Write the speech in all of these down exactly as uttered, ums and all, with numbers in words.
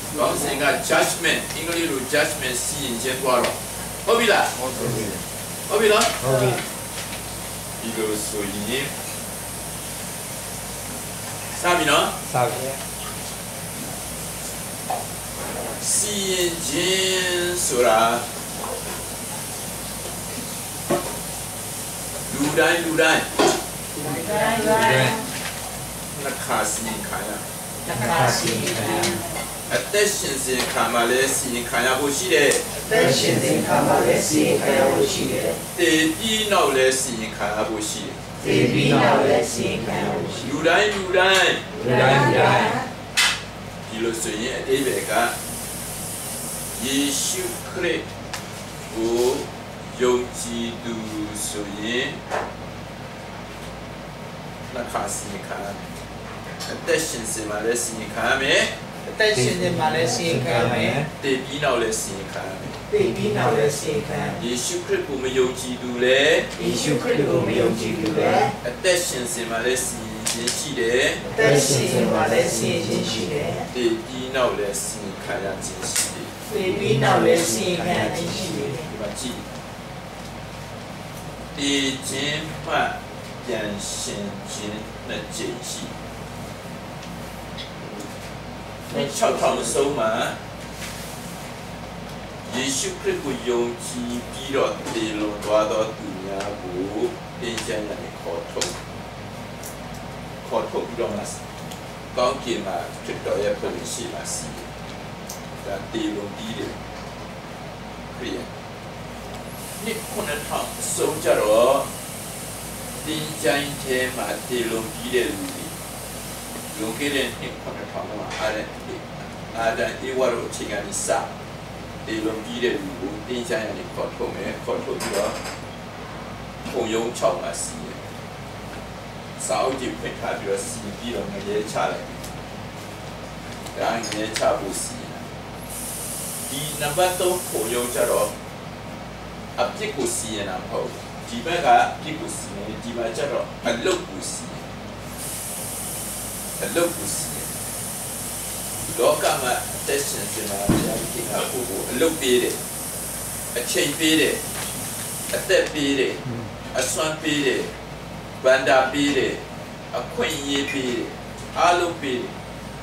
講成個 judgement 應該呢度 judgement 試驗先掛咯，好未啦？好未咯？好未。呢個屬於三邊咯？ 三邊。 試驗先說啦，လူတိုင်းလူတိုင်းလူတိုင်းလူတိုင်းနှခါစီရင်ခံရနှခါစီရင်ခံရအသက်ရှင်စဉ်ခံမှာလဲစီရင်ခံရဖို့ရှိတယ်အသက်ရှင်စဉ်ခံမှာလဲစီရင်ခံရဖို့ရှိတယ်တည်ပြီးနောက်လဲစီရင်ခံရဖို့ရှိတယ်တည်ပြီးနောက်လဲစီရင်ခံရဖို့ရှိတယ်လူတိုင်းလူတိုင်းလူတိုင်းလူတိုင်းဒီလိုဆိုရင်အတိပ္ပယ်ကယေရှုခရစ်ကိုယုံကြည်သူဆိုရင်နှခါစီရင်ခံရမယ်အသက်ရှင်စဉ်မှာလဲစီရင်ခံရမယ်အသက်ရှင်စဉ်မှာလဲစီရင်ခံရမယ်တည်ပြီးနောက်လဲစီရင်ခံရမယ်တည်ပြီးနောက်လဲစီရင်ခံရမယ်ယေရှုခရစ်ကိုမယုံကြည်သူလဲယေရှုခရစ်ကိုမယုံကြည်သူလဲအသက်ရှင်စဉ်မှာလဲစီရင်ခြင်းရှိတယ်အသက်ရှင်စဉ်မှာလဲစီရင်ခြင်းရှိတယ်တည်ပြီးနောက်လဲစီရင်ခံရခြင်းရှိတယ်တည်ပြီးနောက်လဲစီရင်ခံရခြင်းရှိတယ်ဒီမှာကြည့်တည်ခြင်းမှပြန်ရှင်ခြင်းနဲ့ကြည့်ရှိในชาวทองโซมาเยซูคริสต์ကိုယုံကြည်ပြီးတော့တည်လွန်သွားသောသူများကိုတင်ကြံရတဲ့ခေါ်ထုတ်ခေါ်ထုတ်ပြီးတော့မှာကောင်းကင်မှာခရစ်တော်ရဲ့ပုံရှိမှာစီဒါတည်လွန်ပြီးတယ်ခရိယာနှစ်ခုနှစ်ထောင်ဆုံးကြတော့တင်ကြံတဲ့မှာတည်လွန်ပြီးတဲ့လူလွန်ခဲ့တဲ့နှစ်ခုနှစ်ထောင်မှာအားတဲ့အာဒန်ဧဝရအချိန်ကနေစဒီလွန်ပြီးတဲ့လူကိုတင်းချမ်းရနေခေါ်ထုတ်မယ်ခေါ်ထုတ်ပြီးတော့ပုံယုံချောင်းမှာစီးစာအုပ်ကြီးဖိတ်ထားပြီးတော့စီးပြီးတော့ငရဲချလိုက်ဒါငရဲချဖို့စီးဒီနံပါတ်သုံးပုံယုံကြတော့အပြစ်ကိုစီးရတာမဟုတ်ဒီဘက်ကအပြစ်ကိုစီးနေဒီဘက်ကျတော့အလုတ်ကိုစီးအလုပ်ကိုစီးလောကမှာတက်ရှင်စင်မှာတရားကြီးကကိုကိုအလုပ်ပေးတယ်အချိန်ပေးတယ်အသက်ပေးတယ်အစွမ်းပေးတယ်ဗန္ဒာပေးတယ်အခွင့်အရေးပေးတယ်အားလုံးပေးတယ်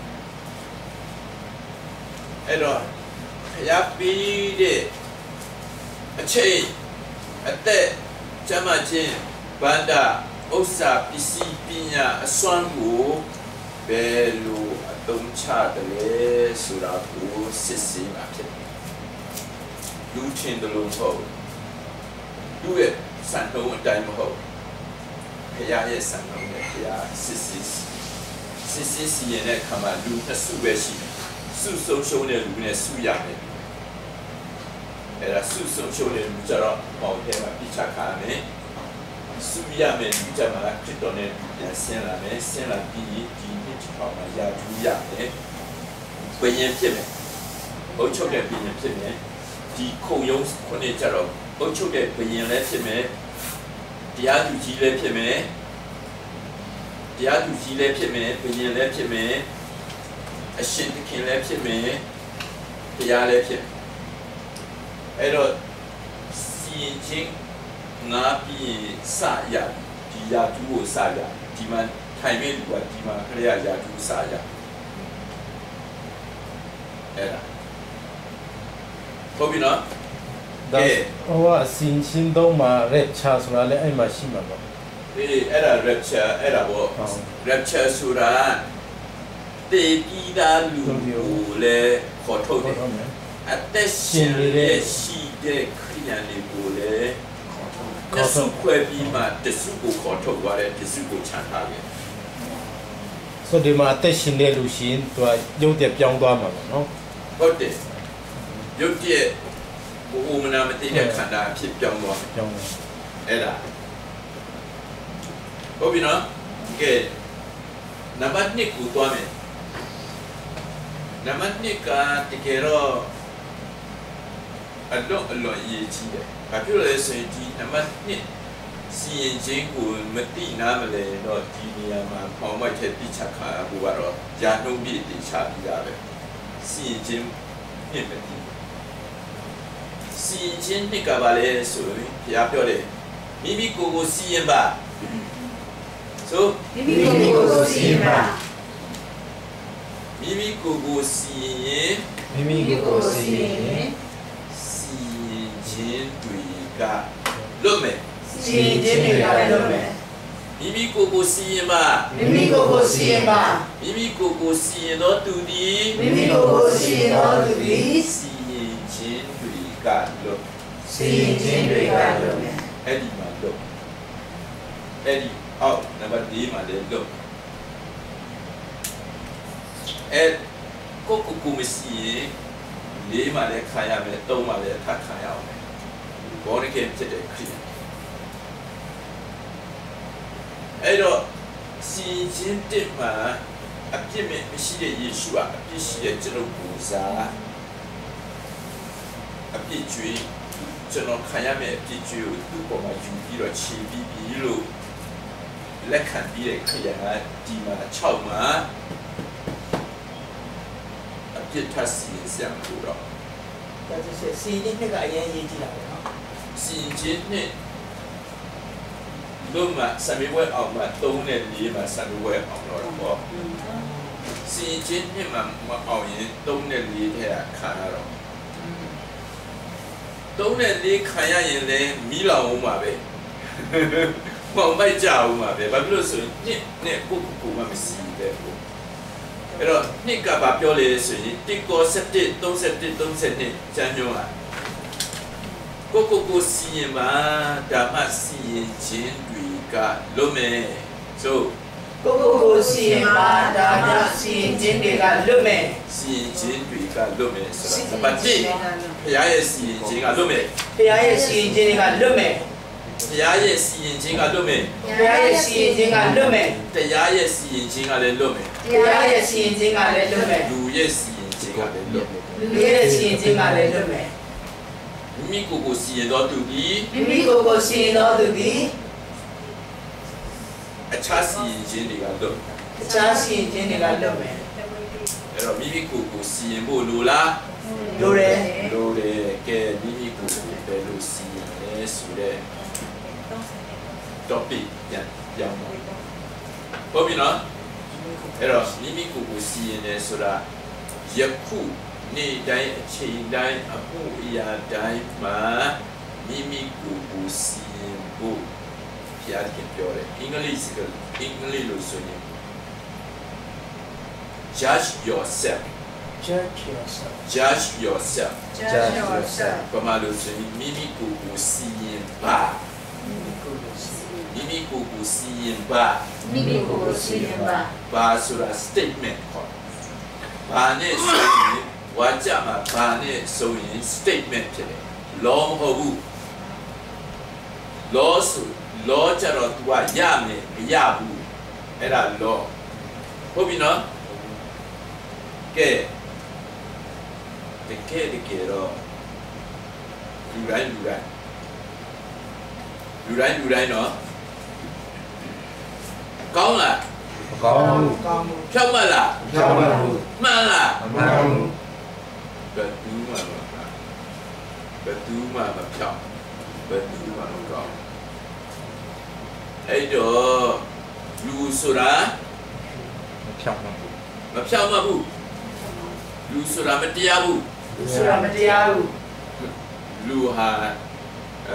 အဲ့တော့ဘုရားပေးတဲ့အချိန်အသက်ကျမ်းမာခြင်းဗန္ဒာဥစ္စာပစ္စည်းပညာအစွမ်းကိုဘယ်လိုအသုံးချတယ်လဲဆိုတာကိုစစ်ဆေးမှာဖြစ်တယ်။လူချင်းတို့လို့ဟုတ်လူရဲ့စံနှုန်းအတိုင်းမဟုတ်ဘုရားရဲ့စံနှုန်းနဲ့ဘုရားစစ်ဆေးစစ်ဆေးစီရင်တဲ့အခါမှာလူနှစ်စုပဲရှိတယ်။စုဆုံးရှုံးတဲ့လူနဲ့စုရမယ်။အဲ့ဒါစုဆုံးရှုံးတဲ့လူကြတော့ပေါင်းထဲမှာပြချခါမယ်။စုရမယ်လူကြမှာခရစ်တော်နဲ့ပြန်ဆင်းလာမယ်ဆင်းလာပြီးဒီပေါ့မှာရာထူးရတယ်ဘယ်ရင်ဖြစ်မယ်အုတ်ချုပ်တဲ့ဘယ်ရင်ဖြစ်မယ်ဒီခုံရုံးခုနှစ်ကြတော့အုတ်ချုပ်တဲ့ဘယ်ရင်လည်းဖြစ်မယ်တရားသူကြီးလည်းဖြစ်မယ်တရားသူကြီးလည်းဖြစ်မယ်ဘယ်ရင်လည်းဖြစ်မယ်အရှင်သခင်လည်းဖြစ်မယ်တရားလည်းဖြစ်အဲ့တော့စီရင်ချင်းငါပြီးစရဒီရာထူးကိုစရဒီမှာထိုင်မဲ့လူကဒီမှာခရရရာထူးစားရအဲ့ဒါဟုတ်ပြီနော်ဒါဟိုအစင်ချင်းတော့မှာ rapture ဆိုတာလည်းအဲ့မှာရှိမှာပေါ့အေးအဲ့ဒါ rapture အဲ့ဒါပေါ့ rapture ဆိုတာတေပြီးသားလူကိုလည်းခေါ်ထုတ်တယ်အသက်ရှင်ရဲ့ရှိတဲ့ခရိယာလေးကိုလည်းခေါ်ထုတ်ခွဲပြီးမှတစုကိုခေါ်ထုတ်သွားတယ်တစုကိုချန်ထားတယ်ဆိုဒီမှာအသက်ရှင်တဲ့လူရှင်သူကရုပ်တရက်ပြောင်းသွားမှာပေါ့နော်ဟုတ်တယ်ရုပ်တရက်ဘုံမနာမသိတဲ့ခန္ဓာဖြစ်ပြောင်းသွားပြောင်းသွားအဲ့ဒါဟုတ်ပြီနော်ကဲနံပါတ်နှစ်ကိုသွားမယ်နံပါတ်နှစ်ကတကယ်တော့အလုံးအလွန်အရေးကြီးတယ်ဘာဖြစ်လို့လဲဆိုရင်ဒီနံပါတ်နှစ်စီရင်ချင်းကိုမတိနာမလဲတော့ဒီနေရာမှာပေါင်မိုက်တဲ့တိချခါဘူကတော့ယာနှုံးပြည့်တိချပြီးတာပဲစစီရင်ခြင်းနှစ်ပဲဒီစီရင်ခြင်းနှစ်ကပါလေဆိုရင်ဘုရားပြောတယ်မိမိကိုယ်ကိုစီရင်ပါဆိုမိမိကိုယ်ကိုစီရင်ပါမိမိကိုယ်ကိုစီရင်မိမိကိုယ်ကိုစီရင်စီရင်ခြင်းတွေကလွတ်မယ်စီရင်ခြင်းတွေကလွတ်မယ်မိမိကိုယ်ကိုစီရင်ပါမိမိကိုယ်ကိုစီရင်ပါမိမိကိုယ်ကိုစီရင်သောသူသည်မိမိကိုယ်ကိုစီရင်သောသူသည်စီရင်ခြင်းတွေကလွတ်စီရင်ခြင်းတွေကလွတ်မယ်အဲ့ဒီမှာလွတ်အဲ့ဒီအောက်နံပါတ်၄မှာလည်းလွတ်အဲ့ကိုကိုကိုမစီရင်၄မှာလည်းခံရမယ်၃မှာလည်းထပ်ခံရအောင်ဘောရကေဖြစ်တဲ့ခရီးအဲ့တော့စီရင်ခြင်းတစ်မှာအပြစ်မဲ့မရှိတဲ့ယေရှုကအပြစ်ရှိတဲ့ကျွန်တော်ကိုစားအပြစ်ကြွေးကျွန်တော်ခံရမယ့်အပြစ်ကြွေးကိုသူ့ပေါ်မှာယူပြီးတော့ခြေပြီးပြီးလို့လက်ခံပြီးတဲ့ခရီးကဒီမှာ၆မှာအပြစ်ထပ်စီရင်ဆောင်လို့တော့ဒါဆိုစီရင်ခြင်းကအရင်ရေးကြည့်တာပဲနော်စီရင်ခြင်းနဲ့လို့မှစမေဝဲအောင်မှသုံးနဲ့လေးမှာစမေဝဲအောင်တော့ပေါ့စီရင်ခြင်းနဲ့မှမအောင်ရင်သုံးနဲ့လေးထဲကခံရတော့သုံးနဲ့လေးခံရရင်လည်းမီးလောင်အောင်ပါပဲမောင်မိုက်ကြအောင်ပါပဲဘာဖြစ်လို့ဆိုရင်နှစ်နဲ့ကိုကိုကိုမှမစီတဲ့ကိုအဲ့တော့နှစ်ကဘာပြောလဲဆိုရင်တစ်ကော၁၁ ၃၁ ၃၂ကျမ်းညွှန်းလာကိုကိုကိုစီရင်ပါဓမ္မစီရင်ခြင်းတွေကလွတ်မယ်ဆိုကိုကိုကိုစီရင်ပါဓမ္မစီရင်ခြင်းတွေကလွတ်မယ်စီရင်ခြင်းတွေကလွတ်မယ်ဆိုတာဘာတိဘုရားရဲ့စီရင်ခြင်းကလွတ်မယ်ဘုရားရဲ့စီရင်ခြင်းတွေကလွတ်မယ်ဘုရားရဲ့စီရင်ခြင်းကလွတ်မယ်ဘုရားရဲ့စီရင်ခြင်းကလွတ်မယ်တရားရဲ့စီရင်ခြင်းကလည်းလွတ်မယ်တရားရဲ့စီရင်ခြင်းကလည်းလွတ်မယ်လူရဲ့စီရင်ခြင်းကလည်းလွတ်မယ်လူရဲ့စီရင်ခြင်းကလည်းလွတ်မယ်မိမိကိုယ်ကိုစီရင်တော်သူသည်မိမိကိုယ်ကိုစီရင်တော်သူသည်အခြားစီရင်ခြင်းတွေကလွတ်အခြားစီရင်ခြင်းတွေကလွတ်မယ်အဲ့တော့မိမိကိုယ်ကိုစီရင်ဖို့လိုလားလိုတယ်လိုတယ်ကဲမိမိကိုယ်ကိုပဲလို့စီရင်လဲဆိုတဲ့ topic ပြန်ပြောင်းပါဟုတ်ပြီနော်အဲ့တော့မိမိကိုယ်ကိုစီရင်တယ်ဆိုတာယခုနေ့တိုင်းအချိန်တိုင်းအမှုအရာတိုင်းမှာမိမိကိုယ်ကိုစီရင်ဖို့ဘုရားခင်ပြောတယ်အင်္ဂလိပ်စကားအင်္ဂလိပ်လိုဆိုရင် judge yourself judge yourself judge yourself judge yourself ပမာလို့ဆိုရင်မိမိကိုယ်ကိုစီရင်ပါမိမိကိုယ်ကိုစီရင်ပါမိမိကိုယ်ကိုစီရင်ပါဘာဆိုတာ statement ခေါ်ဘာနဲ့ဆိုရင်ဝါကြမှာဘာနဲ့ဆိုရင် statement ဖြစ်တယ် law မဟုတ်ဘူး law ဆို law ကြတော့ तू ကရမယ်မရဘူးအဲ့ဒါ law ဟုတ်ပြီနော်ကဲတကယ်တကယ်တော့လူတိုင်းလူတိုင်းလူတိုင်းလူတိုင်းနော်ကောင်းလားမကောင်းဘူးကောင်းဘူးဖြောက်မလားဖြောက်မဘူးမှန်လားမမှန်ဘူးဘယ်သူမှမဘယ်သူမှမဖြောက်ဘယ်သူမှမကောင်းအဲ့တော့လူဆိုတာမဖြောက်မဘူးမဖြောက်မဘူးလူဆိုတာမတရားဘူးလူဆိုတာမတရားဘူးလူဟာအာ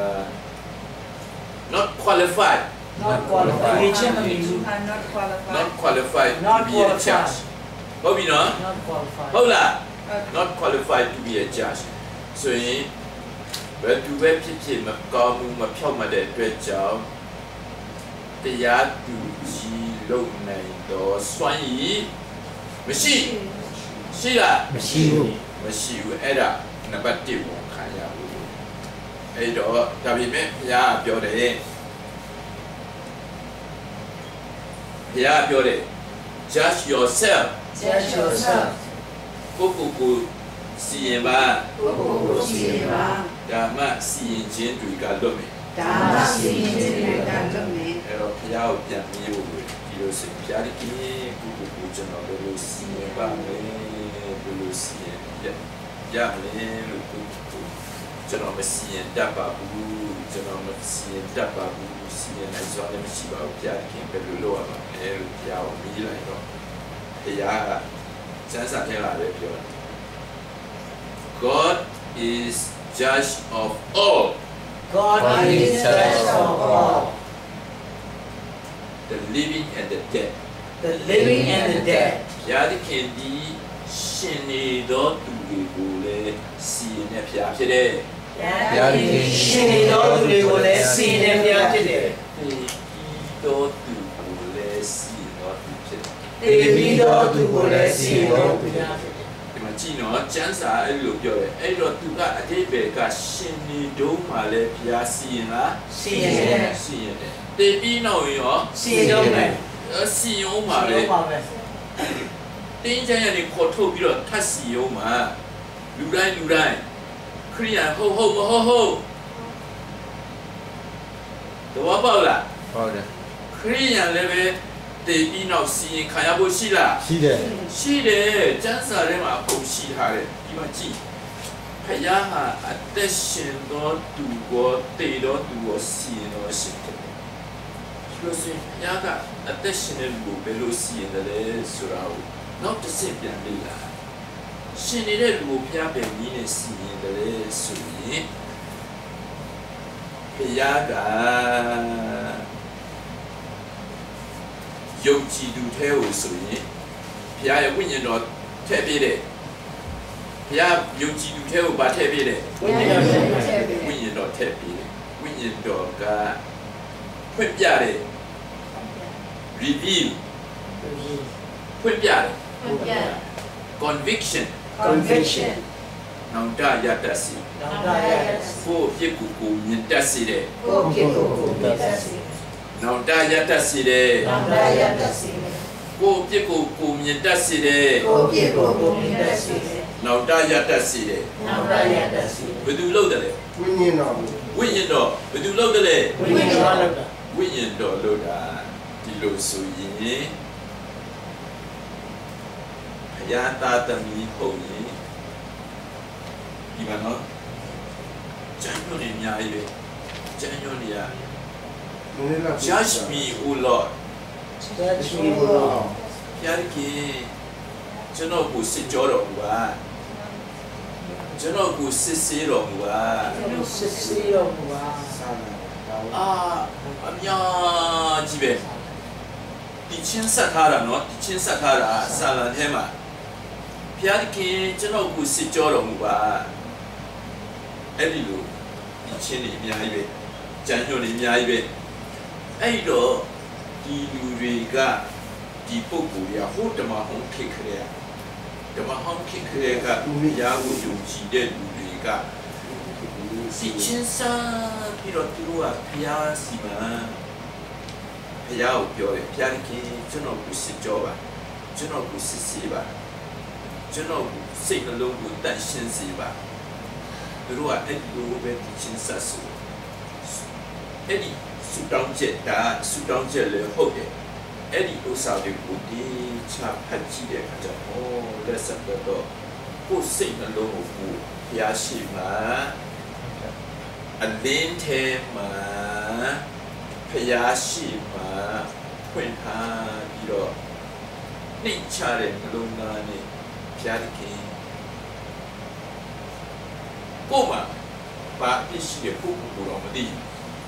not qualified not qualified not qualified not qualified to be a judge ဟုတ်ပြီနော် not qualified ဟုတ်လား not qualified to be a judge ဆိုရင်ဘယ်သူပဲဖြစ်ဖြစ်မကောင်းဘူးမဖြောက်မတဲ့အတွက်ကြောင့်တရားသူကြီးလုံနိုင်တော့စွန့်ရည်မရှိရှိလားမရှိဘူးမရှိဘူးအဲ့ဒါနံပါတ်၁ဝန်ခံရဘူးအဲ့တော့ဒါပေမဲ့ဘုရားပြောတယ်ဘုရားပြောတယ် judge yourself judge yourself ကိုကိုကိုစီရင်ပါကိုကိုကိုစီရင်ပါဓမ္မစီရင်ခြင်းတွေကလွတ်မယ်ဓမ္မစီရင်ခြင်းတွေကလွတ်မယ်အဲ့တော့ဘုရားကိုပြန်ပြီးလို့ဒီလိုဆိုဘုရားဒီကိုကိုကိုကျွန်တော်တို့စီရင်ပါမယ်လူစီရင်ရမယ်လို့ကိုကျွန်တော်မစီရင်တတ်ပါဘူးကျွန်တော်မစီရင်တတ်ပါဘူးစီရင်နိုင်စွာလည်းမရှိပါဘူးဘုရားခင်ဘယ်လိုလုပ်ရမှာလဲလို့ဘုရားကိုမြည်လိုက်တော့ဘုရားကစမ်းစာထဲလာပဲပြောတယ် God is judge of all God is judge of all the living and the dead the living and the dead ဘုရားခင်ဒီရှင်နေသောသူတွေကိုလည်းစီရင်တဲ့ဘုရားဖြစ်တယ်ရားရှင်နေသောသူတွေကိုလည်းစီရင်တဲ့ဘုရားဖြစ်တယ်ဒီသောသူကိုလည်းစီရင်တော်သူဖြစ်တယ်တေပြီးသောသူကိုလည်းစီရင်တော်သူဖြစ်တယ်ဒီမှာကြည့်နော်ကျမ်းစာအဲ့လိုပြောတယ်အဲ့တော့သူကအတိပ္ပယ်ကရှင်နေတုံးမှာလည်းဘုရားစီရင်လားစီရင်တယ်စီရင်တယ်တေပြီးနောက်ရောစီရင်တော့မယ်စီရင်အောင်ပါလေပါပဲတင်းချမ်းရနေခေါ်ထုတ်ပြီးတော့ထပ်စီအောင်မှာလူတိုင်းလူတိုင်းခရိယာဟုတ်ဟုတ်မဟုတ်ဟုတ်တော့ပေါ့လားဟုတ်တယ်ခရိယာလည်းပဲတေပြီးနောက်စီရင်ခံရဖို့ရှိလားရှိတယ်ရှိတယ်ကျမ်းစာထဲမှာပုံရှိထားတယ်ဒီမှာကြည့်ဖယားဟာအသက်ရှင်သောသူကိုတေတော်သူကိုစီရင်တော်ရှိတယ်လို့ဆိုရင်ဘုရားကအသက်ရှင်တဲ့လူကိုဘယ်လိုစီရင်တယ်ဆိုတာကိုနောက်တစ်ဆင့်ပြန်လေ့လာရှင်နေတဲ့လူကိုဘုရားပဲနည်းနဲ့စီရင်တယ်ဆိုရင်ဘုရားကယုံကြည်သူထဲကိုဆိုရင်ဘုရားရဲ့ဝိညာဉ်တော်ထည့်ပေးတယ်ဘုရားယုံကြည်သူထဲကိုဗာထည့်ပေးတယ်ဝိညာဉ်တော်ထည့်ပေးတယ်ဝိညာဉ်တော်ထည့်ပေးတယ်ဝိညာဉ်တော်ကဖွင့်ပြတယ် reveal ဖွင့်ပြတယ် conviction conviction နောင်တရတတ်စီနောင်တရတတ်စီကိုယ့်ဖြစ်ကိုကိုမြင်တတ်စေတယ်ကိုယ့်ဖြစ်ကိုကိုမြင်တတ်စေနောင်တရတတ်စေတယ်နောင်တရတတ်စေကိုယ့်ဖြစ်ကိုကိုမြင်တတ်စေတယ်ကိုယ့်ဖြစ်ကိုကိုမြင်တတ်စေနောင်တရတတ်စေတယ်နောင်တရတတ်စေဘယ်သူလုပ်တယ်လဲဝိညာဉ်တော်ဝိညာဉ်တော်ဘယ်သူလုပ်တယ်လဲဝိညာဉ်တော်လုပ်တာဝိညာဉ်တော်လုပ်တာဒီလိုဆိုရင်ဘုရားသားသမီးဟုတ်ရင်ဒီမှာနော်ကျမ်းညွှန်နေအများကြီးပဲကျမ်းညွှန်နေရနည်းနည်းလောက် Judge me O Lord သက်ရှိကိုဘုရားခင်ကျွန်တော်ကိုစစ်ကြောတော်မူပါကျွန်တော်ကိုစစ်ဆေးတော်မူပါစစ်စီရောဘုရားဆာလာတောင်းအာအများကြီးပဲဒီချင်းဆက်ထားတာနော်ဒီချင်းဆက်ထားတာစာလံထဲမှာဘုရားခင်ကျွန်တော်ကိုစစ်ကြောတော်မူပါအဲ့ဒီလိုဒီချင်းတွေအများကြီးပဲကြံညွှန်တွေအများကြီးပဲအဲ့တော့ဒီလူတွေကဒီပုဂ္ဂိုလ်တွေကဟိုဓမ္မဟောင်းခေတ်ခရဲဓမ္မဟောင်းခေတ်ခရဲကဘုရားကိုယုံကြည်တဲ့လူတွေကစီချင်းစားပြီးတော့သူတို့ကဘုရားစီမံဘုရားကိုပြောတယ်ဘုရားခင်ကျွန်တော်ကိုစစ်ကြောပါကျွန်တော်ကိုစစ်ဆေးပါကျွန်တော်ကိုစိတ်နှလုံးကိုတန့်ရှင်းစေပါသူတို့ကအဲ့ဒီလိုပဲဒီချင်းစားဆိုအဲ့ဒီဆူတောင်းချက်ဒါဆူတောင်းချက်လည်းဟုတ်တယ်အဲ့ဒီဥစ္စာတွေကိုဒီချဖတ်ကြည့်တဲ့အခါကျတော့လက်ဆက်တော့ကိုယ်စိတ်နှလုံးကိုဘုရားရှိမှာအလင်းထဲမှာဘုရားရှိမှာဖွင့်ထားပြီးတော့နှိမ့်ချတဲ့နှလုံးသားနဲ့ဘုရားခင်ကိုယ်မှာဘာဖြစ်ရှိတဲ့ပုဂ္ဂိုလ်ကိုတော့မသိဘူး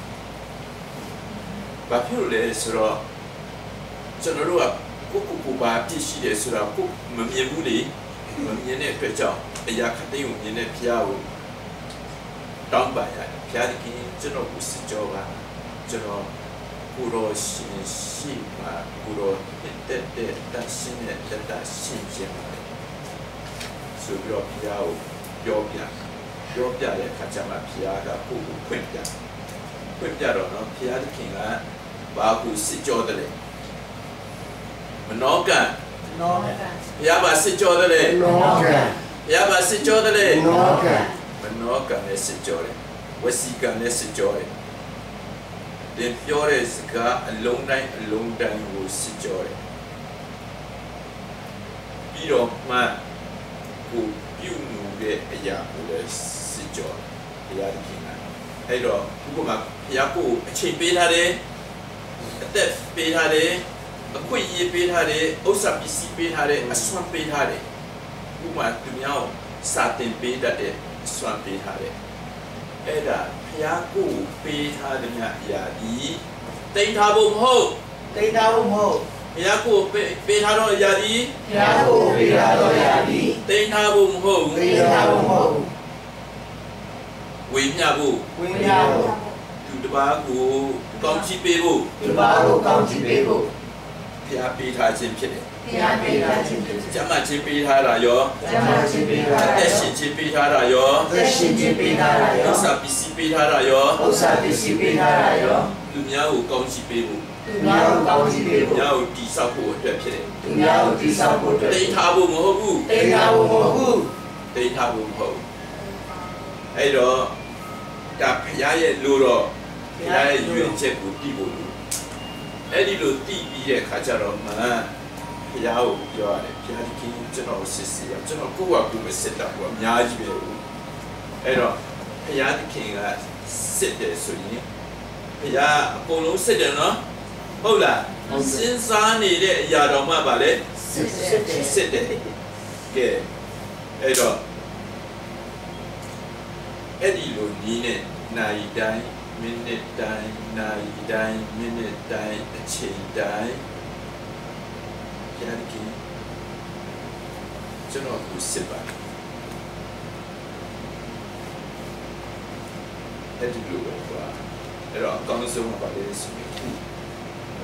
ဘာဖြစ်လို့လဲဆိုတော့ကျွန်တော်တို့ကကိုကိုကိုဘာဖြစ်ရှိတယ်ဆိုတာကိုမမြင်ဘူးလေမမြင်တဲ့အတွက်ကြောင့်အရာခတိကိုမြင်တဲ့ဘုရားကိုတောင်းပါရတယ်ဘုရားခင်ကျွန်တော်ကိုစစ်ကြောပါကျွန်တော်ကိုရောရှင်ရှိပါကိုရောတက်တက်တက်ရှင်းတဲ့တက်တာရှင်းခြင်းပါဆိုပြီးတော့ဘုရားကိုပြောပြပြောပြတဲ့အခါကျမှဘုရားကကိုကိုဖွင့်ပြဖွင့်ပြတော့နော်ဘုရားခင်ကဘာကိုစစ်ကြောတယ်လဲမနောကံနောကဘုရားဘာစစ်ကြောတယ်လဲနောကဘုရားဘာစစ်ကြောတယ်လဲနောကမနောကံနဲ့စစ်ကြောတယ်ဝစီကံနဲ့စစ်ကြောတယ်တင်ပြောတဲ့စကားအလုံးတိုင်းအလုံးတိုင်းကိုစစ်ကြောတယ်ပြီးတော့မှဘကိုပြုမှုတဲ့အရာကိုလည်းစစ်ကြောဘုရားသခင်ကအဲ့တော့ဒီကမှာဘုရားကိုအချိန်ပေးထားတယ်အသက်ပေးထားတယ်အခွင့်အရေးပေးထားတယ်ဥစ္စာပစ္စည်းပေးထားတယ်အစွမ်းပေးထားတယ်ဥပမာသူများစာတင်ပေးတတ်တဲ့အစွမ်းပေးထားတယ်အဲ့ဒါဘုရားကိုပေးထားတဲ့မြတ်အရာဒီတိတ်ထားဖို့မဟုတ်တိတ်ထားဖို့မဟုတ်ဘုရားကိုပေးထားတော့အရာဒီဘုရားကိုပေးထားတော့အရာဒီတိတ်ထားဖို့မဟုတ်တိတ်ထားဖို့မဟုတ်ဝိညာဉ်ဖို့ဝိညာဉ်ဖို့သူတစ်ပါးကိုကောင်းချီးပေးဖို့သူတစ်ပါးကိုကောင်းချီးပေးဖို့ဘုရားပေးထားခြင်းဖြစ်တယ်ဘုရားပေးထားခြင်းဖြစ်တယ်ကျမ်းမာခြင်းပေးထားတာရောကျမ်းမာခြင်းပေးထားတာအသက်ရှင်ခြင်းပေးထားတာရောအသက်ရှင်ခြင်းပေးထားတာရောဥစ္စာပစ္စည်းပေးထားတာရောဥစ္စာပစ္စည်းပေးထားတာရောလူများကိုကောင်းချီးပေးဖို့သူများကိုကောင်းချီးပေးဖို့လူများကိုတည်ဆောက်ဖို့အတွက်ဖြစ်တယ်သူများကိုတည်ဆောက်ဖို့အတွက်တိတ်ထားဖို့မဟုတ်ဘူးတိတ်ထားဖို့မဟုတ်ဘူးတိတ်ထားဖို့မဟုတ်အဲ့တော့ဒါဘုရားရဲ့လို့တော့ဘုရားရဲ့ရွေးချက်ကိုတည်ဖို့လို့အဲ့ဒီလိုတည်ပြီးတဲ့ခါကျတော့မှဘုရားကိုပြောရတယ်ဘုရားကြီးကျွန်တော်စစ်စစ်ရကျွန်တော်ကိုယ့်ဘာကိုယ်မစစ်တာဘူးအများကြီးပဲအဲ့တော့ဘုရားသခင်ကစစ်တယ်ဆိုရင်ဘုရားအကုန်လုံးစစ်တယ်နော်ဟုတ်လားစဉ်းစားနေတဲ့အရာတော်မှပါလေစစ်စစ်တယ်စစ်တယ်ကဲအဲ့တော့အဲ့ဒီလိုနီးနဲ့နိုင်တိုင်းမိနစ်တိုင်းနိုင်တိုင်းမိနစ်တိုင်းအချိန်တိုင်းဘုရားသခင်ကျွန်တော်ကိုစစ်ပါအဲ့ဒီလိုပဲကွာအဲ့တော့အကောင်းဆုံးပါလေဆိုရင်အဲ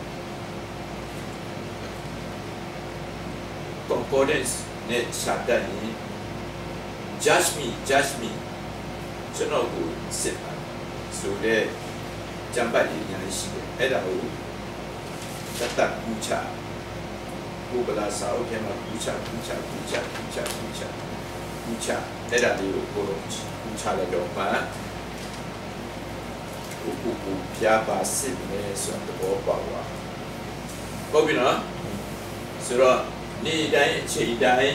concordance နဲ့ရှာတတ်ရင် judge me judge me ကျွန်တော်ကိုစစ်ပါဆိုတဲ့ကျမ်းပတ်ရည်ညာရှိတယ်အဲ့ဒါကိုတတ်တတ်ကူချဘုဗလာစာအုပ်ထဲမှာကူချကူချကူချကူချကူချကူချအဲ့ဒါလေးကိုကိုယ်ကူချလိုက်တော့မှကိုကိုကိုပြပါစစ်မယ်ဆိုတော့ပေါ့ပါဟုတ်ပြီနော်ဆိုတော့နေ့တိုင်းအချိန်တိုင်း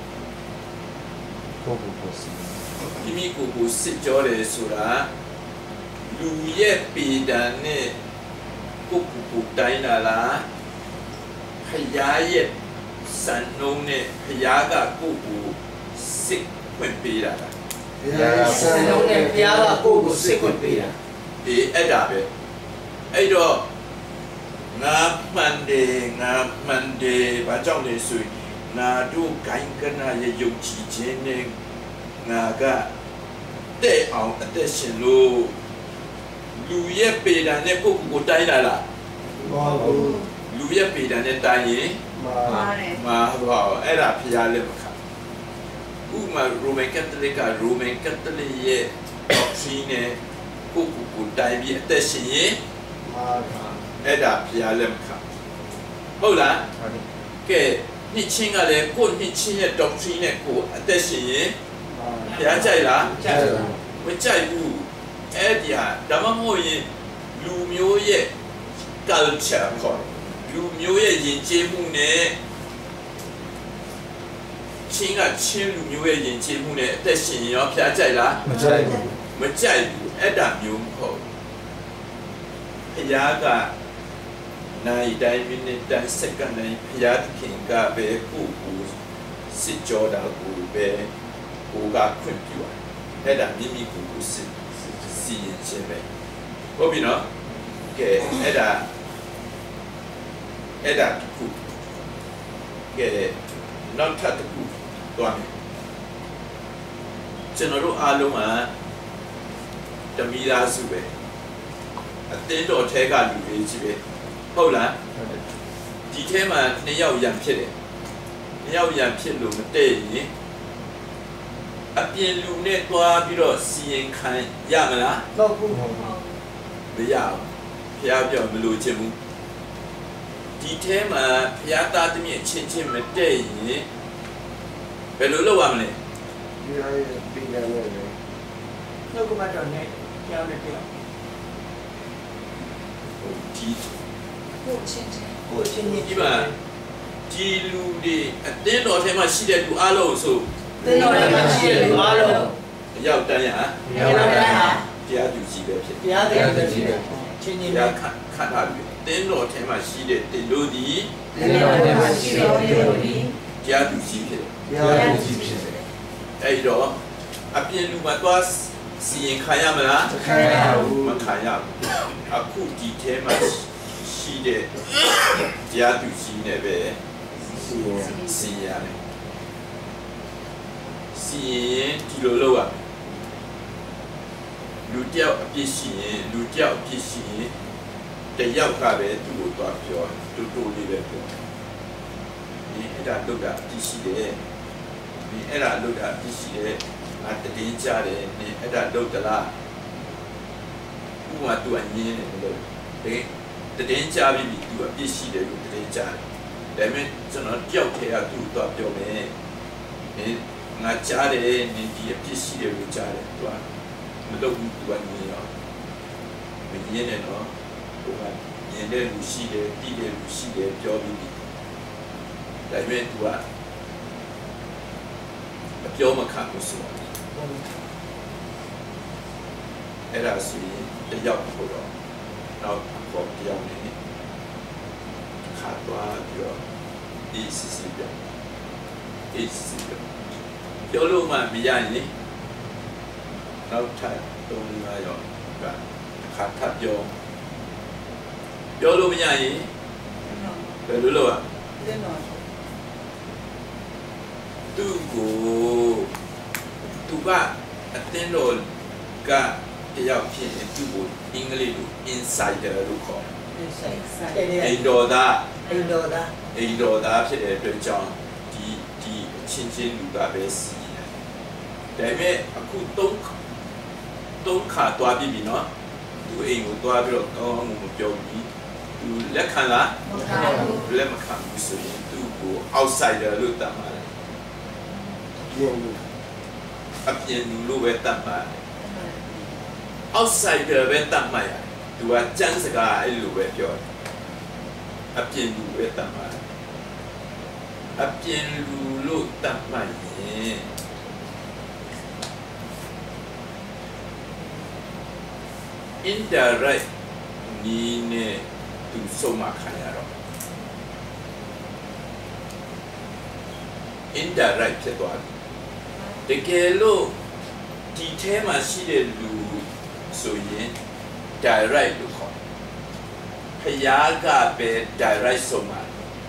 ကိုကိုကိုစစ်မိမိကိုကိုစစ်ကြောတယ်ဆိုတာလူရဲ့ပေတံနဲ့ကိုကိုကိုတိုင်းလာလားဖယားရဲ့စံနှုံးနဲ့ဖယားကကိုကိုစစ်ခွင့်ပေးတာလားဖယားစံနှုံးနဲ့ဖယားကကိုကိုစစ်ခွင့်ပေးတာအေးအဲ့ဒါပဲအဲ့တော့ငါမှန်တယ်ငါမှန်တယ်ဘာကြောင့်လဲဆိုရင်ငါတို့ဂိုင်းကနာရဲ့ယုံကြည်ခြင်းနဲ့ငါကတဲ့အောင်အသက်ရှင်လို့လူရဲ့ပေတံနဲ့ကိုကိုကိုတိုင်းလာလားမဟုတ်ဘူးလူရဲ့ပေတံနဲ့တိုင်းရင်မာတယ်မာတော့အဲ့ဒါဖျားလက်မခဥမာရိုမန်ကက်သလစ်ကရိုမန်ကက်သလစ်ရဲ့ doctrine နဲ့ကိုကိုကိုတိုင်းပြီးအသက်ရှင်ရင်မာတာအဲ့ဒါဖျားလက်မခဟုတ်လားဟုတ်တယ်ကဲနှစ်ချင်းကလည်းကိုနှစ်ချင်းရဲ့ doctrine နဲ့ကိုအသက်ရှင်ရင်ဖျားကြိုက်လားကြိုက်ပါမကြိုက်ဘူးအဲ့ဒီဟာဒါမှမဟုတ်ရင်လူမျိုးရဲ့ culture ခေါ်လူမျိုးရဲ့ယဉ်ကျေးမှုနဲ့ချင်းကချင်းလူမျိုးရဲ့ယဉ်ကျေးမှုနဲ့အသက်ရှင်ရောဖျားကြိုက်လားမကြိုက်ဘူးမကြိုက်ဘူးအဲ့ဒါမျိုးမဟုတ်ဘုရားကနိုင်တိုင်းမိနစ်တိုင်းစက္ကန့်တိုင်းဘုရားသခင်ကပဲကိုကိုစစ်ကြောတာကိုပဲကိုကခွင့်ပြုတယ်အဲ့ဒါမိမိကိုကိုစစ်စီရင်ခြင်းပဲဟုတ်ပြီနော်ကဲအဲ့ဒါအဲ့ဒါတစ်ခုကဲနောက်ထပ်တစ်ခုတွားမယ်ကျွန်တော်တို့အားလုံးကတမီသားစုပဲအသင်းတော်ထဲကလူတွေကြီးပဲဟုတ်လားဟုတ်တယ်ဒီထဲမှာနှစ်ယောက်ရံဖြစ်တယ်နှစ်ယောက်ရံဖြစ်လို့မတည့်ရင်အပြင်လူနဲ့တွားပြီးတော့စီရင်ခံရမလားမဟုတ်ဘူးမရဘူးဘုရားပြောမလို့ခြင်းဘူးဒီထဲမှာဘုရားသားသမီးချင်းချင်းမတည့်ရင်ဘယ်လိုလုပ်ရမလဲဒီဟာရဲ့ပြည်နယ်နဲ့လေနှုတ်ကပတ်တော်နဲ့ကြောင်းနဲ့ပြောဒီကိုချင်းချင်းကိုချင်းချင်းဒီမှာဒီဒီလူတွေအတင်းတော်ထဲမှာရှိတဲ့လူအလုံးဆိုတင်းတော်ထဲမှာရှိတဲ့လူအလုံးရောက်တန်းရရောက်တန်းဟာတရားသူကြီးပဲဖြစ်တရားသူကြီးပဲချင်းချင်းတရားခံခံထားပြီတင်းတော်ထဲမှာရှိတဲ့တင်တို့ဒီတင်းတော်ထဲမှာရှိတဲ့တင်တို့ဒီတရားသူကြီးဖြစ်တရားသူကြီးဖြစ်တယ်အဲ့တော့အပြင်လူမှာသွားစီရင်ခံရမလားမခံရဘူးမခံရဘူးအခုဒီထဲမှာရှိတဲ့တရားသူကြီးနဲ့ပဲစီရင်စီရတယ်စီရင်ဒီလိုလုပ်ရလူတယောက်အပြစ်ရှိရင်လူတယောက်အပြစ်ရှိရင်တယောက်ကပဲသူ့ကိုသွားပြောတူတူလေးပဲပြောဒီအဲ့ဒါလုပ်တာအပြစ်ရှိတယ်ဒီအဲ့ဒါလုပ်တာအပြစ်ရှိတယ်ငါတည်င်းကြတယ်ဒီအဲ့ဒါလုပ်သလားဥပမာသူကညင်းတယ်လို့တည်င်းကြပြီးပြီသူအပြစ်ရှိတယ်လို့တည်င်းကြတယ်ဒါပေမဲ့ကျွန်တော်တယောက်ထဲကသူ့သွားပြောမယ်ဒီငါကြားတယ်နင်ဒီအပြစ်ရှိတယ်လို့ကြားတယ်သူကမလုပ်ဘူးသူကညင်းရောမညင်းနဲ့တော့ဟိုကညင်းတဲ့လူရှိတယ်တီးတဲ့လူရှိတယ်ပြောပြီးပြီဒါပေမဲ့သူကအပြောမခံဘူးဆိုအဲ့ဒါဆိုရင်တယောက်ကိုတော့နောက်ပေါ်တယောက်နေခါသွားပြီးတော့ဒီစီစီပြဒီစီစီပြပြောလို့မှမရရင်နောက်ထပ်သုံးငါးရောကခါထပ်ပြောပြောလို့မရရင်ဘယ်လိုလုပ်อ่ะတင်းတော်သူ့ကိုသူကအတင်းတော်ကတယောက်ဖြစ်ရင်သူ့ကိုအင်္ဂလိပ်လို insider လို့ခေါ်တယ် insider အိမ်တော်သားအိမ်တော်သားအိမ်တော်သားဖြစ်တဲ့အတွက်ကြောင့်ဒီဒီချင်းချင်းလူကပဲစီတယ်ဒါပေမဲ့အခုသုံးသုံးခါတွားပြီးပြီနော်သူအိမ်ကိုတွားပြီးတော့ကောင်းကောင်းမပြောဘူးသူလက်ခံလားမခံဘူးလက်မခံဘူးဆိုရင်သူ့ကို outsider လို့တတ်ပါတယ်ပြင်လူအပြင်လူလို့ပဲတတ်ပါတယ် outsider ပဲတတ်မှတ်ရတယ်သူကကျန်းစကားအဲ့လိုပဲပြောတယ်အပြင်လူပဲတတ်မှတ်တယ်အပြင်လူလို့တတ်မှတ်ရင် indirect နီးနဲ့သူဆုံးမခံရတော့ indirect ဖြစ်သွားတယ်တကယ်လို့ဒီထဲမှာရှိတဲ့လူဆိုရင် direct လို့ခေါ်တယ်ဖယားကပဲ direct ဆုံးမှာ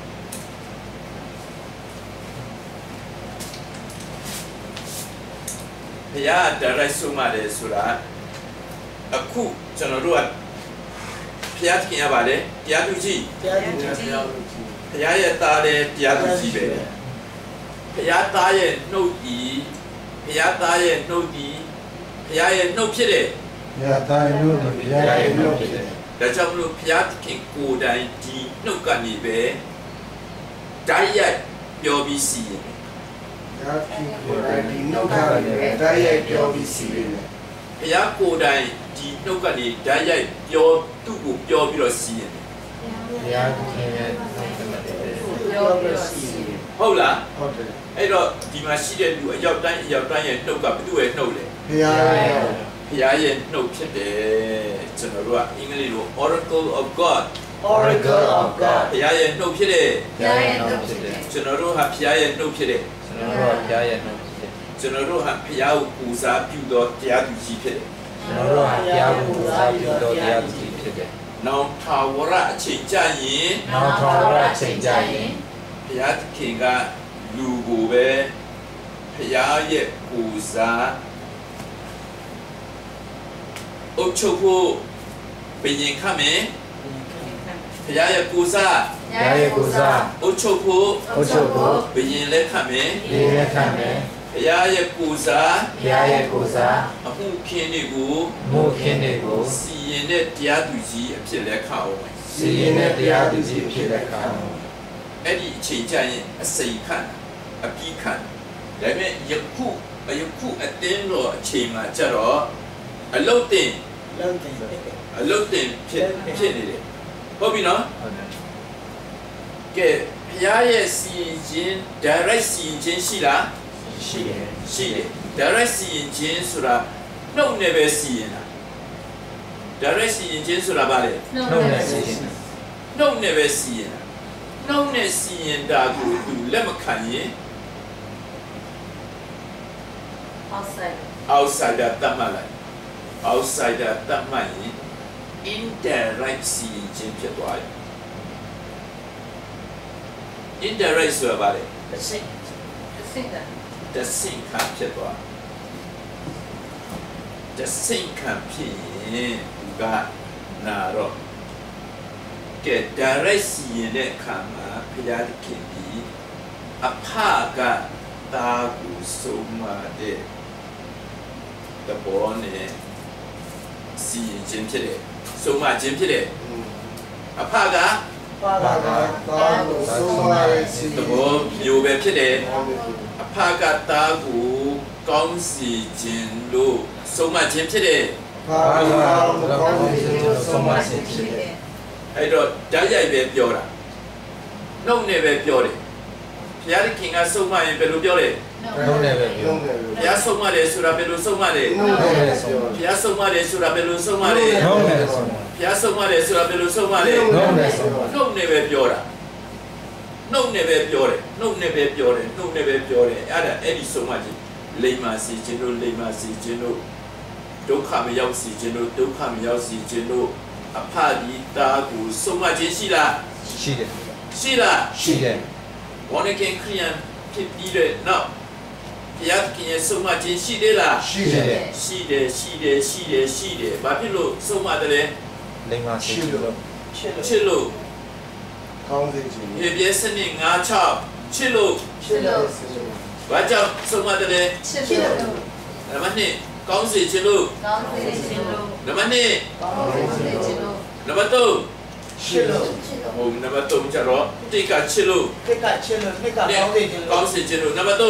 ဖယား direct ဆုံးမှာတယ်ဆိုတာအခုကျွန်တော်တို့ကဖျားခင်ရပါလေတရားသူကြီးတရားသူကြီးဖျားရဲ့သားတဲ့တရားသူကြီးပဲဖျားသားရဲ့နှုတ်ဒီဖျားသားရဲ့နှုတ်ဒီဖျားရဲ့နှုတ်ဖြစ်တယ်ဘုရားတိုင်းလို့ဘုရားရဲ့လို့ဖြစ်တယ်ဒါကြောင့်မလို့ဖျားခင်ကိုယ်တိုင်ဒီနှုတ်ကနေပဲဓာတ်ရိုက်ပြောပြီးစီရင်ဘုရားဖြစ်ကိုယ်တိုင်ဒီနှုတ်ထားတယ်တိုင်းရဲ့ပြောပြီးစီရင်တယ်ဖျားကိုယ်တိုင်ဒီနှုတ်ကနေဓာတ်ရိုက်ပြောသူ့ကိုပြောပြီးတော့စီရင်တယ်ဘုရားခင်ရဲ့နှုတ်ကပတ်တယ်ပြောပြီးတော့စီရင်ဟုတ်လားဟုတ်တယ်အဲ့တော့ဒီမှာရှိတဲ့လူအရောက်တိုင်းအရောက်တိုင်းရဲ့နှုတ်ကဘယ်သူ့ရဲ့နှုတ်လဲဘုရားရဲ့ဖျားရဲ့နှုတ်ဖြစ်တယ်ကျွန်တော်တို့ကအင်္ဂလိပ်လို Oracle of God Oracle of God ဖျားရဲ့နှုတ်ဖြစ်တယ်ဘုရားရဲ့နှုတ်ဖြစ်တယ်ကျွန်တော်တို့ဟာဖျားရဲ့နှုတ်ဖြစ်တယ်ကျွန်တော်တို့ကဘုရားရဲ့နှုတ်ဖြစ်တယ်ကျွန်တော်တို့ဟာဖျားကိုပူဇော်ပြုသောတရားသူကြီးဖြစ်တယ်ကျွန်တော်တို့ကဘုရားကိုစားပြီးတော့တရားသူကြီးဖြစ်တယ်နောင်ထာဝရအချိန်ကြရင်နောက်ထောင်ရအချိန်ကြရင်ဘုရားသခင်ကလူကိုပဲဖျားရဲ့ပူဇော်အုတ်ချုပ်ဖို့ဘယင်ခမယ်ဘုရားရဲ့ပူဇော်ဘုရားရဲ့ကိုစားအုတ်ချုပ်ဖို့အုတ်ချုပ်ကိုဘယင်လက်ခမယ်ဒီရက်ခံမယ်ဘုရားရဲ့ပူဇော်ဘုရားရဲ့ကိုစားအမှုခင်းတွေကိုမိုးခင်းတွေကိုစီရင်တဲ့တရားသူကြီးအဖြစ်လက်ခံအောင်စီရင်တဲ့တရားသူကြီးဖြစ်တဲ့အခါအဲ့ဒီအချိန်ကျရင်အစိမ်ခံအပြီးခံဒါပေမဲ့ယခုယခုအတင်းတော်အချိန်မှာကျတော့အလုတ်တင်လုံးတင်အလုတ်တင်ဖြစ်ဖြစ်နေတယ်ဟုတ်ပြီနော်ဟုတ်တယ်ကဲဘုရားရဲ့စီရင်ခြင်း direct စီရင်ခြင်းရှိလားရှိတယ်ရှိတယ် direct စီရင်ခြင်းဆိုတာနှုတ်နဲ့ပဲစီရင်တာ direct စီရင်ခြင်းဆိုတာဘာလဲနှုတ်နဲ့စီရင်တာနှုတ်နဲ့ပဲစီရင်တာနှုတ်နဲ့စီရင်တာကိုသူလက်မခံရင် outside outsider တတ်မှတ်လိုက် outsider တတ်မှတ်ရင် indirect စီရင်ခြင်းဖြစ်သွားတယ် indirect ဆိုတာဘာလဲ the same the same the same ခံဖြစ်သွား the same ခံဖြစ်ရင်သူကနာတော့ကဲ direct စီရင်တဲ့အခါမှာဘုရားသခင်ဒီအဖကတာကိုဆုံးမတဲ့တဘောနဲ့စီရင်ခြင်းဖြစ်တယ်ဆုံးမခြင်းဖြစ်တယ်အဖကပါပါတာကိုဆုံးမတဲ့စီတဘောမျိုးပဲဖြစ်တယ်အဖကတာကိုကောင်းစီခြင်းလို့ဆုံးမခြင်းဖြစ်တယ်ပါပါတာကောင်းစီခြင်းလို့ဆုံးမခြင်းဖြစ်တယ်အဲ့တော့ဓာတ်ရိုက်ပဲပြောတာနှုတ်နဲ့ပဲပြောတယ်ဘုရားသခင်ကဆုံးမရင်ဘယ်လိုပြောလဲနှုတ်နဲ့ပဲပြောဘုရားဆုံးမတယ်ဆိုတာဘယ်လိုဆုံးမလဲနှုတ်နဲ့ဆိုဘုရားဆုံးမတယ်ဆိုတာဘယ်လိုဆုံးမလဲနှုတ်နဲ့ဆိုဘုရားဆုံးမတယ်ဆိုတာဘယ်လိုဆုံးမလဲနှုတ်နဲ့ဆိုနှုတ်နဲ့ပဲပြောတာနှုတ်နဲ့ပဲပြောတယ်နှုတ်နဲ့ပဲပြောတယ်နှုတ်နဲ့ပဲပြောတယ်အဲ့ဒါအဲ့ဒီဆုံးမခြင်းလိမ္မာစီခြင်းတို့လိမ္မာစီခြင်းတို့ဒုက္ခမရောက်စီခြင်းတို့ဒုက္ခမရောက်စီခြင်းတို့အဖဒီတာကိုဆုံးမခြင်းရှိလားရှိတယ်ရှိလားရှိတယ်ဝန်နေခင်ခရိယန်ဖြစ်ပြီးတဲ့နောက်ဘုရားသခင်ရဲ့ဆုံးမခြင်းရှိသေးလားရှိတယ်ရှိတယ်ရှိတယ်ရှိတယ်ရှိတယ်ဘာဖြစ်လို့ဆုံးမတယ်လဲလိမ္မာရှိလို့ချစ်လို့ကောင်းစီခြင်းရေပြည့်စနစ်ငါး ၆ချစ်လို့ချစ်လို့ဘာကြောင့်ဆုံးမတယ်လဲချစ်လို့နံပါတ် ၂ကောင်းစေချင်လို့ကောင်းစေချင်လို့နံပါတ် ၂ကောင်းစေချင်လို့နံပါတ် ၃ချစ်လို့ဟိုနံပါတ် ၃ကျတော့တိတ်ကချစ်လို့တိတ်ကချစ်လို့နှစ်ကကောင်းစေချင်လို့ကောင်းစေချင်လို့နံပါတ် ၃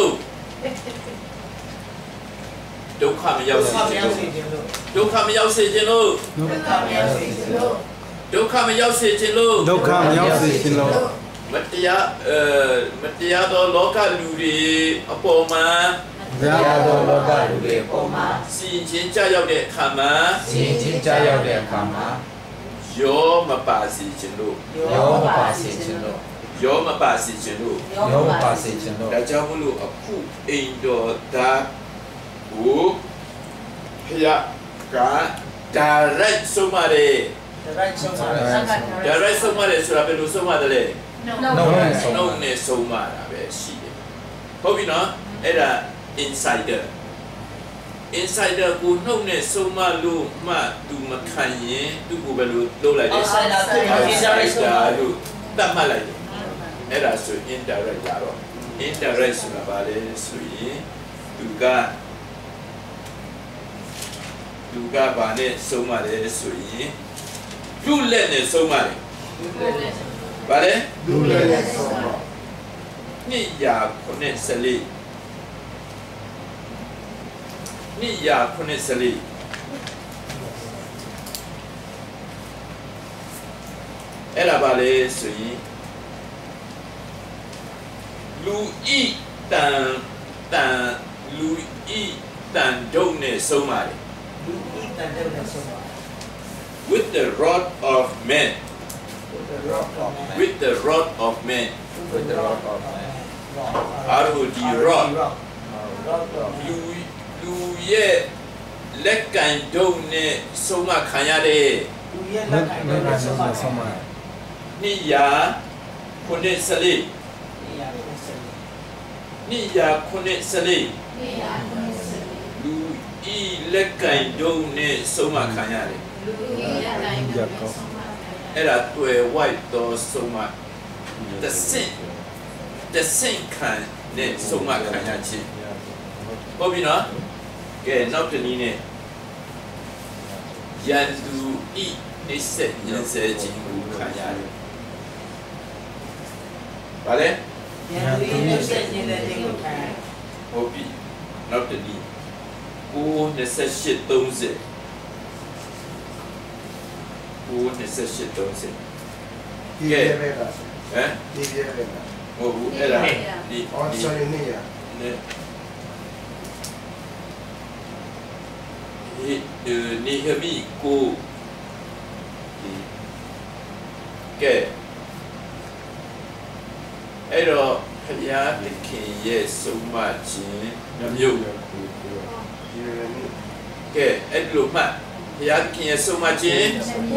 ဒုက္ခမရောက်စေချင်လို့ဒုက္ခမရောက်စေချင်လို့ဒုက္ခမရောက်စေချင်လို့ဒုက္ခမရောက်စေချင်လို့ဒုက္ခမရောက်စေချင်လို့မတရားအဲမတရားသောလောကလူတွေအပေါ်မှာမတရားသောလောကလူတွေအပေါ်မှာစီရင်ခြင်းကြောက်ရောက်တဲ့အခါမှာစီရင်ခြင်းကြောက်ရောက်တဲ့အခါမှာယောမပါစေခြင်းလို့ယောမပါစေခြင်းလို့ယောမပါစေခြင်းလို့ယောမပါစေခြင်းလို့ဒါကြောင့်မလို့အခုအိမ်တော်သားကိုဖျားက direct ဆုံးမတယ် direct ဆုံးမတယ် direct ဆုံးမတယ်ဆိုတာဘယ်လိုဆုံးမတယ်လဲနှုတ်နဲ့ဆုံးမနှုတ်နဲ့ဆုံးမတာပဲရှိတယ်ဟုတ်ပြီနော်အဲ့ဒါ insider insider ကိုနှုတ်နဲ့ဆုံးမလို့မှသူမခံရင်သူ့ကိုဘယ်လိုလုပ်လိုက်လဲ outsider လို့တတ်မှတ်လိုက်တယ်အဲ့ဒါဆို indirect လာတော့ indirect ဆိုတာဘာလဲဆိုရင်သူကသူကဘာနဲ့ဆုံးမလဲဆိုရင်လူလက်နဲ့ဆုံးမတယ်ဘာလဲလူလက်နဲ့ဆုံးမနှစ်ရာခုနှစ်ဆယ်လေးနှစ်ရာခုနှစ်ဆယ်လေးအဲ့ဒါဘာလဲဆိုရင်လူဤတန်တန်လူဤတန်ဒုံနဲ့ဆုံးမတယ်လူဤတန်ဒုံနဲ့ဆုံးမ with the rod of men with the rod of men with the rod of men with the rod of men အာဟုဒီ rod လူလူရဲ့လက်ကင်ဒုံနဲ့ဆုံးမခံရတဲ့လူရဲ့လက်ကင်ဒုံနဲ့ဆုံးမဆုံးမနှစ်ရာခုနှစ်ဆယ်လေးနှစ်ရာခုနှစ်ဆယ်လေးနှစ်ရာခုနှစ်ဆယ်လေးလူဤလက်ကင်ဒုံနဲ့ဆုံးမခံရတယ်လူဤလက်ကင်ဒုံနဲ့ဆုံးမအဲ့ဒါတွေ့ white တော့ဆုံးမ the sin the sin ခံနဲ့ဆုံးမခံရခြင်းဟုတ်ပြီနော်ကဲနောက်တစ်နည်းနဲ့ယန္တူဤနှိစက်ညံစေခြင်းကိုခံရတယ်ဗါလဲယန္တူဤနှိစက်ညံစေခြင်းကိုခံရဟုတ်ပြီနောက်တစ်နည်းကိုနှစ်ဆက်ရှစ်သုံးဆယ်ကိုနှစ်ဆက်ရှစ်သုံးဆယ်ကဲဟမ်ဒီပြည့်တယ်မဟုတ်ဘူးအဲ့ဒါဒီအော် sorry နေရနေဒီနေဟမီကိုဒီကဲအဲ့တော့ဖယားသခင်ရဲ့ဆုံးမခြင်းနှမျိုးဒီရနေကဲအဲ့လိုမှဘုရားသခင်ရဲ့ဆုံးမခြင်းဘ